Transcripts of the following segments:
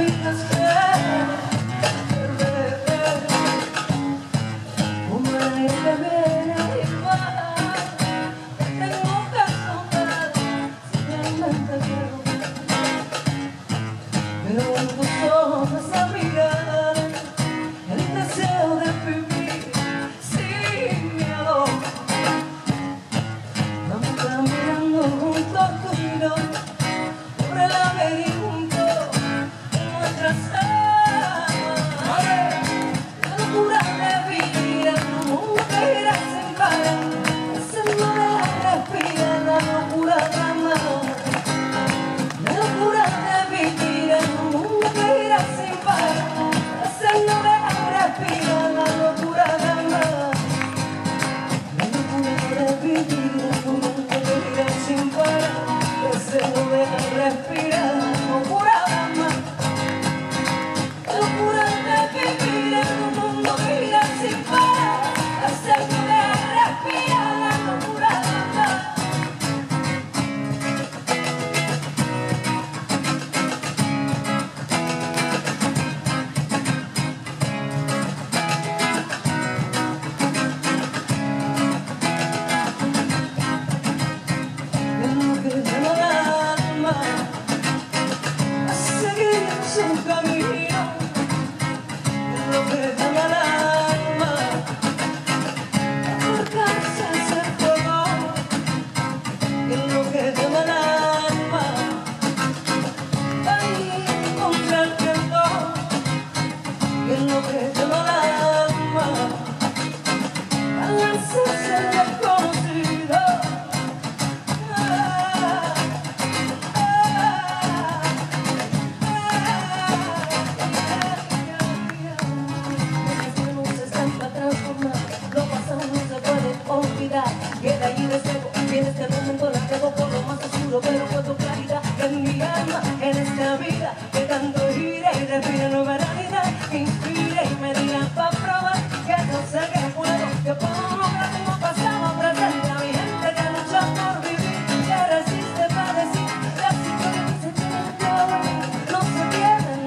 Queda allí de seco, y en este momento la tengo por lo más oscuro, pero puedo claridad en mi alma, en esta vida que tanto gira y respira nueva realidad, que inspire y me diga para probar que no sé que puedo, que puedo lograr como pasado, presente a mi gente que lucha por vivir, que resiste para decir las historias que se tienen dentro de mí, no se pierden,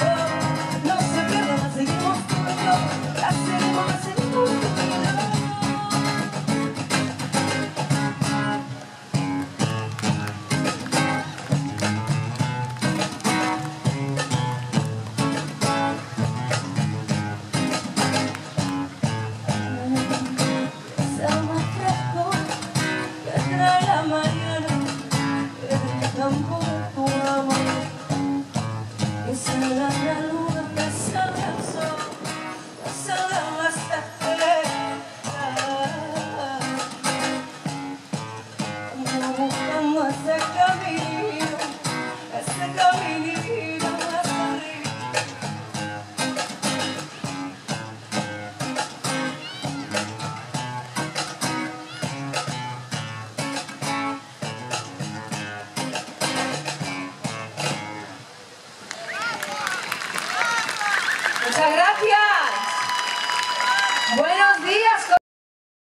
no se pierden, las seguimos tú y yo, las seguimos tú y yo. Muchas gracias.